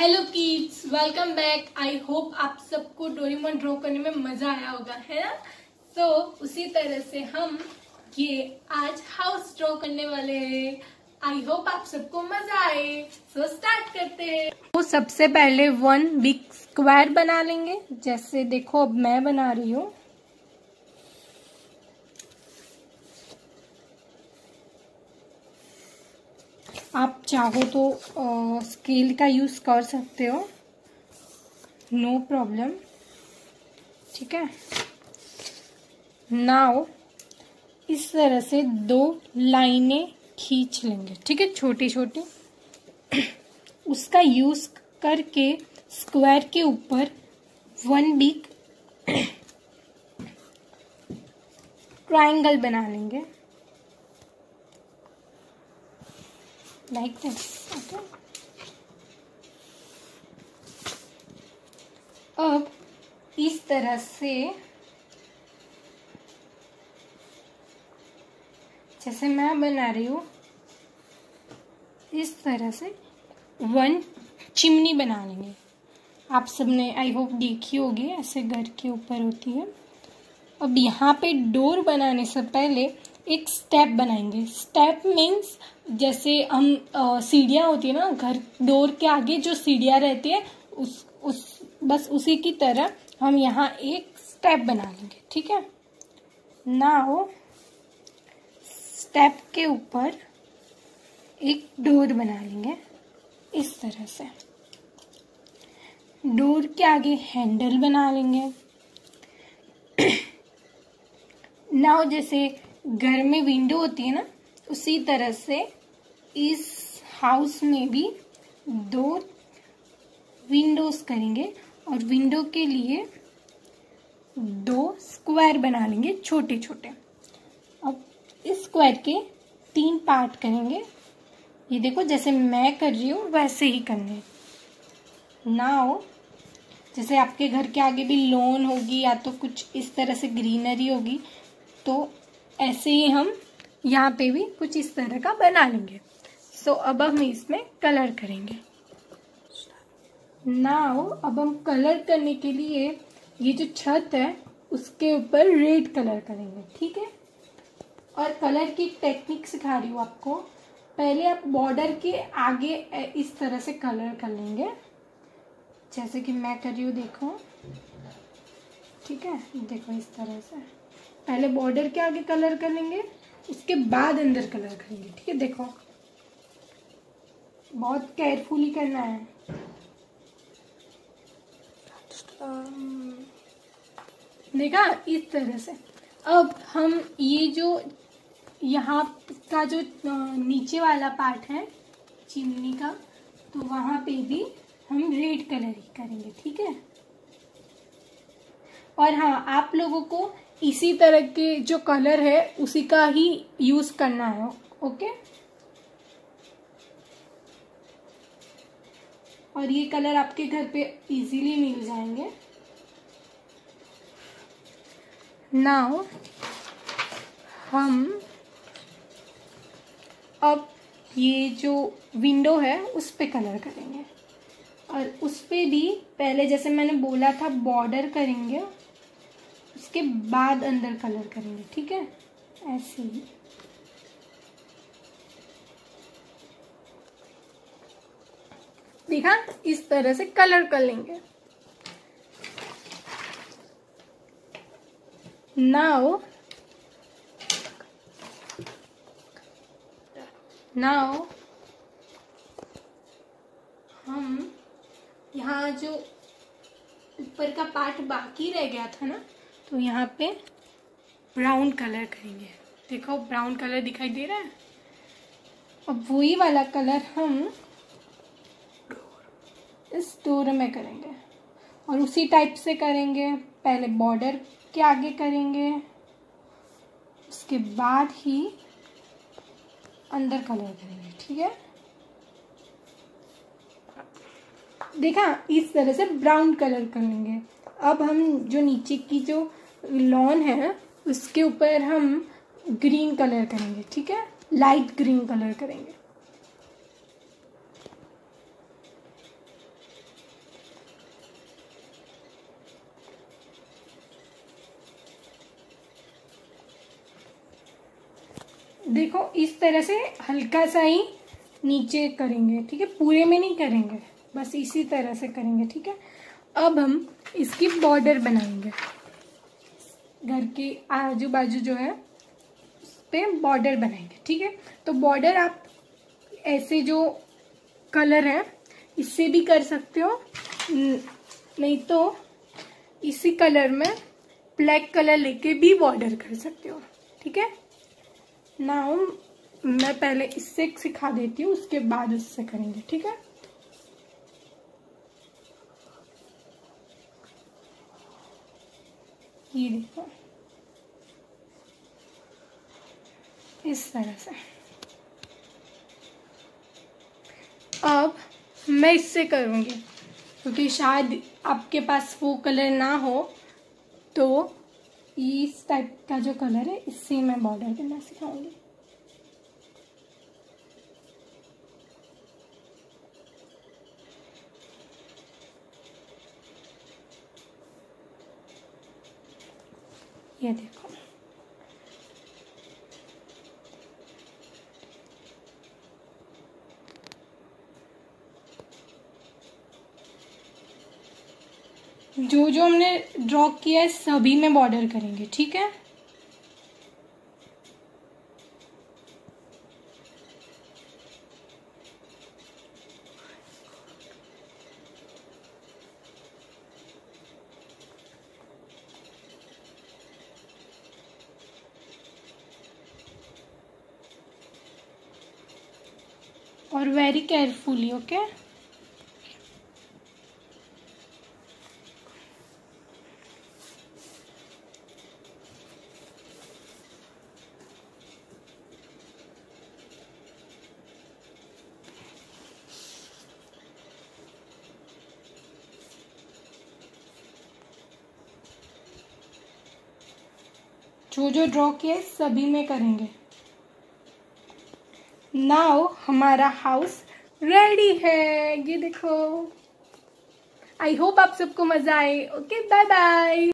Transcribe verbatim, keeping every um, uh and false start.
Hello kids, welcome back. I hope आप सबको Doraemon draw करने में मजा आया होगा, है ना। तो so, उसी तरह से हम ये आज हाउस ड्रॉ करने वाले हैं। आई होप आप सबको मजा आए। सो so, स्टार्ट करते हैं। तो सबसे पहले वन बिग स्क्वायर बना लेंगे। जैसे देखो अब मैं बना रही हूँ। आप चाहो तो आ, स्केल का यूज कर सकते हो, नो प्रॉब्लम। ठीक है, नाउ इस तरह से दो लाइनें खींच लेंगे। ठीक है, छोटी छोटी। उसका यूज करके स्क्वायर के ऊपर वन बिग ट्रायंगल बना लेंगे, लाइक दिस। ओके, अब इस तरह से जैसे मैं बना रही हूँ, इस तरह से वन चिमनी बना लेंगे। आप सबने आई होप देखी होगी, ऐसे घर के ऊपर होती है। अब यहाँ पे डोर बनाने से पहले एक स्टेप बनाएंगे। स्टेप मीन्स जैसे हम सीढ़ियाँ होती है ना, घर डोर के आगे जो सीढ़ियाँ रहती है, उस उस बस उसी की तरह हम यहाँ एक स्टेप बना लेंगे। ठीक है, नाउ स्टेप के ऊपर एक डोर बना लेंगे इस तरह से। डोर के आगे हैंडल बना लेंगे। नाउ जैसे घर में विंडो होती है ना, उसी तरह से इस हाउस में भी दो विंडोज करेंगे और विंडो के लिए दो स्क्वायर बना लेंगे छोटे छोटे। अब इस स्क्वायर के तीन पार्ट करेंगे। ये देखो जैसे मैं कर रही हूँ वैसे ही करने। नाउ जैसे आपके घर के आगे भी लॉन होगी या तो कुछ इस तरह से ग्रीनरी होगी, तो ऐसे ही हम यहाँ पे भी कुछ इस तरह का बना लेंगे। सो so, अब हम इसमें कलर करेंगे। नाउ अब हम कलर करने के लिए ये जो छत है उसके ऊपर रेड कलर करेंगे। ठीक है, और कलर की टेक्निक सिखा रही हूँ आपको। पहले आप बॉर्डर के आगे इस तरह से कलर कर लेंगे, जैसे कि मैं कर रही हूँ, देखो। ठीक है, देखो इस तरह से पहले बॉर्डर के आगे कलर कर लेंगे, उसके बाद अंदर कलर करेंगे। ठीक है, देखो बहुत केयरफुली करना है। देखा, इस तरह से। अब हम ये जो यहाँ का जो नीचे वाला पार्ट है चिमनी का, तो वहां पे भी हम रेड कलर ही करेंगे। ठीक है, और हाँ, आप लोगों को इसी तरह के जो कलर है उसी का ही यूज करना है। ओके, और ये कलर आपके घर पे इजीली मिल जाएंगे। नाउ हम अब ये जो विंडो है उस पे कलर करेंगे, और उस पे भी पहले जैसे मैंने बोला था बॉर्डर करेंगे, उसके बाद अंदर कलर करेंगे। ठीक है, ऐसे ही। देखा, इस तरह से कलर कर लेंगे। नाउ नाउ हम यहाँ जो ऊपर का पार्ट बाकी रह गया था ना, तो यहाँ पे ब्राउन कलर करेंगे। देखो ब्राउन कलर दिखाई दे रहा है। अब वही वाला कलर हम इस डोर में करेंगे, और उसी टाइप से करेंगे। पहले बॉर्डर के आगे करेंगे, उसके बाद ही अंदर कलर करेंगे। ठीक है, देखा, इस तरह से ब्राउन कलर कर लेंगे। अब हम जो नीचे की जो लॉन है उसके ऊपर हम ग्रीन कलर करेंगे। ठीक है, लाइट ग्रीन कलर करेंगे। देखो इस तरह से हल्का सा ही नीचे करेंगे, ठीक है, पूरे में नहीं करेंगे, बस इसी तरह से करेंगे, ठीक है। अब हम इसकी बॉर्डर बनाएंगे, घर के आजू बाजू जो है उस पे बॉर्डर बनाएंगे, ठीक है। तो बॉर्डर आप ऐसे जो कलर है इससे भी कर सकते हो, नहीं तो इसी कलर में ब्लैक कलर लेके भी बॉर्डर कर सकते हो, ठीक है। नाउ मैं पहले इससे सिखा देती हूँ, उसके बाद उससे करेंगे, ठीक है। ये देखो इस तरह से। अब मैं इससे करूँगी क्योंकि शायद आपके पास वो कलर ना हो, तो इस टाइप का जो कलर है इससे मैं बॉर्डर करना सिखाऊंगी। ये देखो जो जो हमने ड्रॉ किया है सभी में बॉर्डर करेंगे, ठीक है। और वेरी केयरफुली, ओके। जो जो ड्रॉ किया है सभी में करेंगे। नाउ हमारा हाउस रेडी है, ये देखो। आई होप आप सबको मजा आए। Okay, bye bye.